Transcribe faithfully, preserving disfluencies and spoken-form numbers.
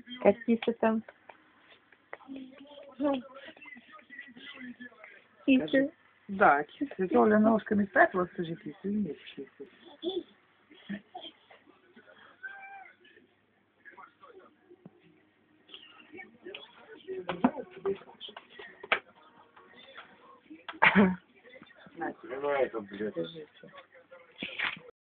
Катися там. Кисы. Да, кисы. Оля ножками так вот, скажи, кисы, нет, кисы. На тебе на это, блядь.